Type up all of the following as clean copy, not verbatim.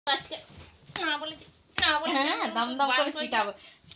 আজকে না বলে হ্যাঁ দাম দাম করে পিটাবো।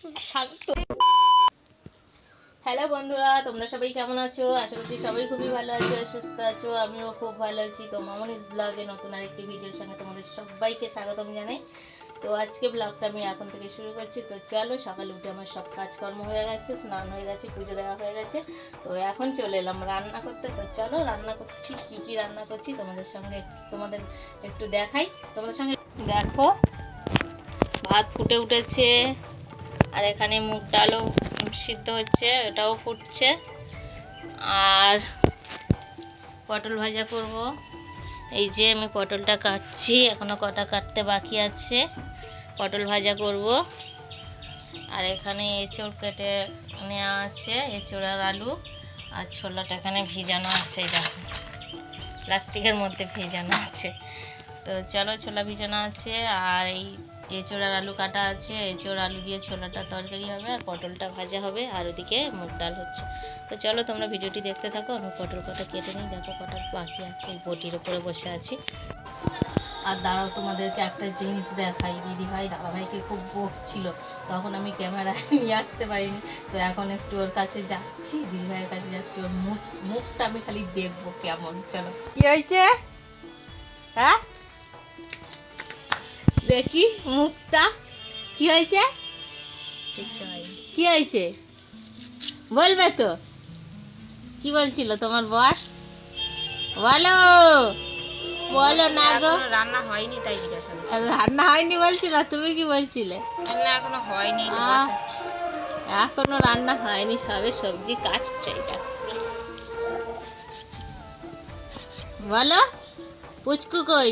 হ্যালো বন্ধুরা, তোমরা সবাই কেমন আছো? আশা করছি সবাই খুবই ভালো আছো, সুস্থ আছো। আমিও খুব ভালো আছি। তো মামনি'স ব্লগে নতুন আরেকটি ভিডিওর সঙ্গে তোমাদের সবাইকে স্বাগতম জানাই। তো আজকে ব্লগটা আমি এখন থেকে শুরু করছি। তো চলো, সকালে উঠে আমার সব কাজকর্ম হয়ে গেছে, স্নান হয়ে গেছে, পুজো দেওয়া হয়ে গেছে। তো এখন চলে এলাম রান্না করতে। তো চলো রান্না করছি, কি রান্না করছি তোমাদের একটু দেখাই। তোমাদের সঙ্গে দেখো, ভাত ফুটে উঠেছে, আর এখানে মুগ ডালও সিদ্ধ হচ্ছে, এটাও ফুটছে। আর পটল ভাজা করব। এই যে আমি পটলটা কাটছি, এখনো কটা কাটতে বাকি আছে। পটল ভাজা করব। আর এখানে এঁচড় কেটে নেওয়া আছে, এঁচড় আর আলু। আর ছোলাটা এখানে ভিজানো আছে, দেখো প্লাস্টিকের মধ্যে ভিজানো আছে। তো চলো, ছোলা ভিজানো আছে, আর এই এঁচড় আর আলু কাটা আছে। এঁচড় আলু দিয়ে ছোলাটা তরকারি হবে, আর পটলটা ভাজা হবে, আর ওদিকে মুগ ডাল হচ্ছে। তো চলো তোমরা ভিডিওটি দেখতে থাকো। আমি পটল কটা কেটে নিই, দেখো কটা বাকি আছে। এই বটির উপরে বসে আছি। আর দাঁড়াও, তোমাদেরকে একটা জিনিস দেখাই। দিদিভাই দাদাভাইকে খুব বকছিল, তখন আমি ক্যামেরা নিয়ে আসতে পারিনি। তো এখন একটু ওর কাছে যাচ্ছি, দিদিভাইয়ের কাছে যাচ্ছি। ওর মুখটা আমি খালি দেখবো কেমন। চলো, কি হয়েছে? হ্যাঁ দেখি মুখটা, কি হয়েছে? কি হয়েছে বলবে তো? কি বলছিল তোমার বর? বলো বলো না গো। রান্না হয়নি তাই জিজ্ঞাসা। রান্না হয়নি বলছিল, তুমি কি বলছিলে? রান্না এখনো হয়নি, এখনো রান্না হয়নি, সবে সবজি কাটছে। এটা বলো, পুচকু কই?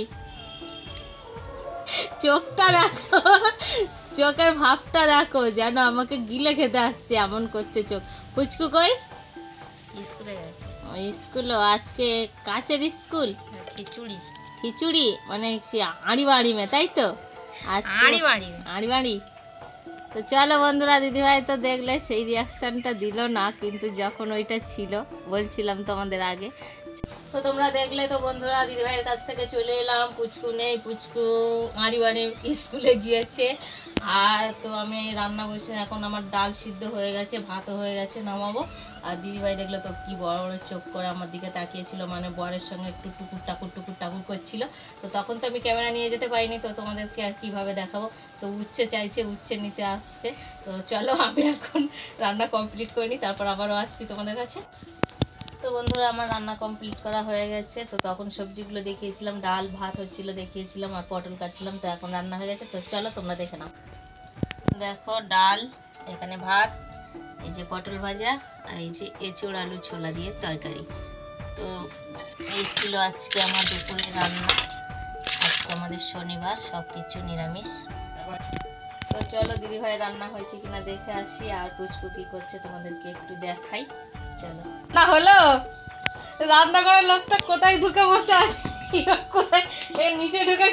চোখটা দেখো, চোখের ভাবটা দেখো, যেন আমাকে গিলে খেতে আসছে এমন করছে চোখ। পুচকু কই? স্কুলে গেছে। ওই স্কুলও আজকে কাছের স্কুল। খিচুড়ি খিচুড়ি মানে আড়ি বাড়ি মে, তাই তো? আজকে আড়ি বাড়ি। তো চলো বন্ধুরা, দিদিভাই তো দেখলে সেই রিয়াকশানটা দিল না, কিন্তু যখন ওইটা ছিল বলছিলাম তোমাদের আগে। তো তোমরা দেখলে তো বন্ধুরা, দিদিভাইয়ের কাছ থেকে চলে এলাম। পুচকু নেই, পুচকু আড়িবাড়ি স্কুলে গিয়েছে। আর তো আমি রান্না বসে, এখন আমার ডাল সিদ্ধ হয়ে গেছে, ভাতও হয়ে গেছে, নামাবো। আর দিদিভাই দেখলে তো কি বড় বড় চোখ করে আমার দিকে তাকিয়েছিল, মানে বরের সঙ্গে একটু টুকুর টাকুর করছিল। তো তখন তো আমি ক্যামেরা নিয়ে যেতে পারিনি, তো তোমাদেরকে আর কীভাবে দেখাবো। তো উচ্ছে চাইছে, উচ্ছে নিতে আসছে। তো চলো আমি এখন রান্না কমপ্লিট করে নিই, তারপর আবারও আসছি তোমাদের কাছে। তো বন্ধুরা, আমার রান্না কমপ্লিট করা হয়ে গেছে। তো তখন সবজিগুলো দেখিয়েছিলাম, ডাল ভাত হচ্ছিল দেখিয়েছিলাম, আর পটল কাটছিলাম। তো এখন রান্না হয়ে গেছে। তো চলো তোমরা দেখে নাও। দেখো ডাল, এখানে ভাত, এই যে পটল ভাজা, আর এই যে এঁচড় আলু ছোলা দিয়ে তরকারি। তো এই ছিল আজকে আমার দুপুরে রান্না। আজকে আমাদের শনিবার, সব কিছু নিরামিষ। তো চলো দিদিভাই রান্না হয়েছে কিনা দেখে আসি, আর পুচকু কি করছে তোমাদেরকে একটু দেখাই। চলো। না হলো, রান্না করার লোকটা কোথায় ঢুকে বসে আছে? কোথায় এর নিচে ঢুকে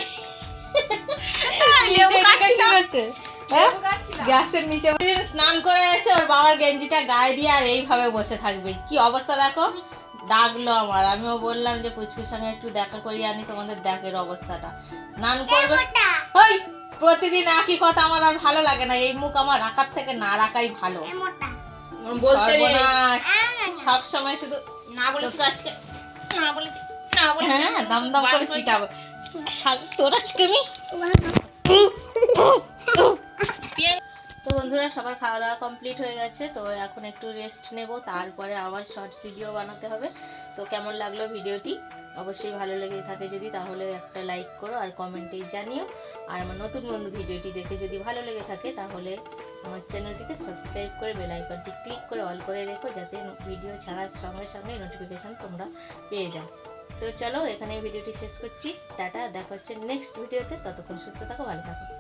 গ্যাসের নিচে স্নান করে এসে ওর বাবার গেঞ্জিটা গায়ে দিয়ে আর এইভাবে বসে থাকবে। কি অবস্থা দেখো। ডাকলো আমার, আমিও বললাম যে পুচকুর সঙ্গে একটু দেখা করিয়ে আনি। তোমাদের দেখের অবস্থাটা, স্নান করবে। ওই প্রতিদিন একই কথা, আমার আর ভালো লাগে না। এই মুখ আমার রাখার থেকে না রাখাই ভালো। সব সময় শুধু না বলে আজকে না বলে হ্যাঁ দাম দাম করে পিটাবো। তোর আজকে আমি। তো বন্ধুরা, সবার খাওয়া দাওয়া কমপ্লিট হয়ে গেছে। তো এখন একটু রেস্ট নেব, তারপরে আবার শর্ট ভিডিও বানাতে হবে। তো কেমন লাগলো ভিডিওটি? অবশ্যই ভালো লেগে থাকে যদি, তাহলে একটা লাইক করো আর কমেন্টে জানিও। আর আমার নতুন বন্ধু ভিডিওটি দেখে যদি ভালো লেগে থাকে, তাহলে আমার চ্যানেলটিকে সাবস্ক্রাইব করে বেল আইকনটি ক্লিক করে অল করে রেখো, যাতে ভিডিও ছাড়ার সঙ্গে সঙ্গে নোটিফিকেশান তোমরা পেয়ে যাও। তো চলো, এখানে ভিডিওটি শেষ করছি। টাটা, দেখা হচ্ছে নেক্সট ভিডিওতে। ততক্ষণ সুস্থ থাকো, ভালো থাকো।